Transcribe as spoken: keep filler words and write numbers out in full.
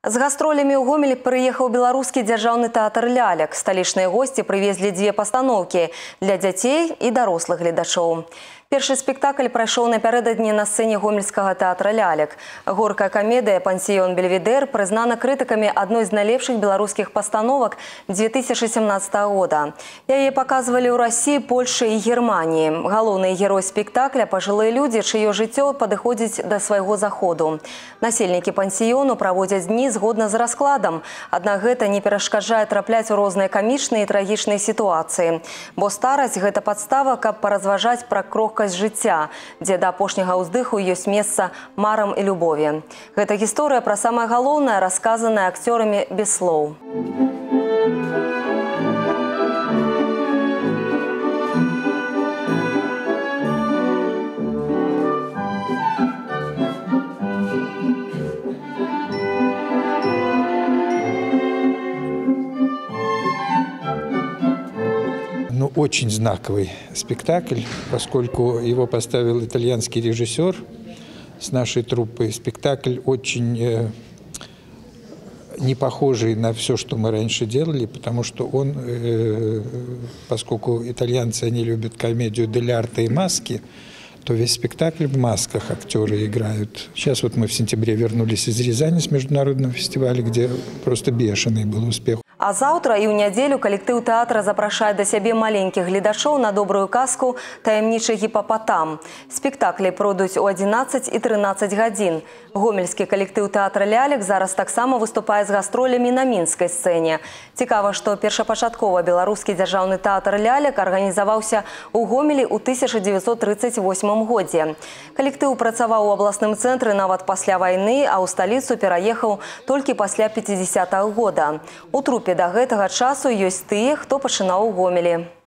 З гастролямі ў Гомель прыехаў беларускі дзяржаўны тэатр лялек. Сталічныя госці прывезлі дзве пастаноўкі для дзяцей і дарослых гледачоў. Першы спектакль прайшоў напярэдадні на сцэне гомельскага тэатра лялек. Горкая камедыя «Пансіён Бельведэр» прызнана крытыкамі адной з найлепшых беларускіх пастановак две тысячи семнадцатого года. Яе паказвалі ў Расіі, Польшы і Германіі. Галоўны герой спектакля – пажылыя людзі, чыё жыццё падыходзіць да свайго заходу. Насельнікі пансіёну праводзяць дні згодна з раскладам, аднак гэта не перашкаджае трапляць у розныя камічныя і трагічныя сітуацыі. Бо старасць – гэта падстава, каб паразважаць пра крохкасць жыцця, дзе да апошняга ўздыху ёсць месца марам і любові. Гэта гісторыя пра самае галоўнае, расказаная акцёрамі без слоў. Ну, очень знаковый спектакль, поскольку его поставил итальянский режиссер с нашей труппой. Спектакль очень э, не похожий на все, что мы раньше делали, потому что он, э, поскольку итальянцы, они любят комедию дель арте и маски, то весь спектакль в масках актеры играют. Сейчас вот мы в сентябре вернулись из Рязани с международного фестиваля, где просто бешеный был успех. А заўтра і ў нядзелю калектыў тэатра запрашае да сябе маленькіх гледачоў на добрую казку «Таямнічы гіпапатам». Спектаклі пройдуць у адзінаццаць і трынаццаць гадзін. Гомельскі калектыў тэатра лялек зараз таксама выступае з гастролямі на мінскай сцэне. Цікава, што першапачаткова беларускі дзяржаўны тэатр лялек арганізаваўся ў Гомелі ў тысяча дзевяцьсот трыццаць восьмым годзе. Калектыў працаваў у абласным цэнтры нават пасля вайны, а ў сталіцу пераехаў толькі пасля пяцідзясятага года. У трупе да гэтага часу ёсць тыя, хто пачынаў у Гомелі.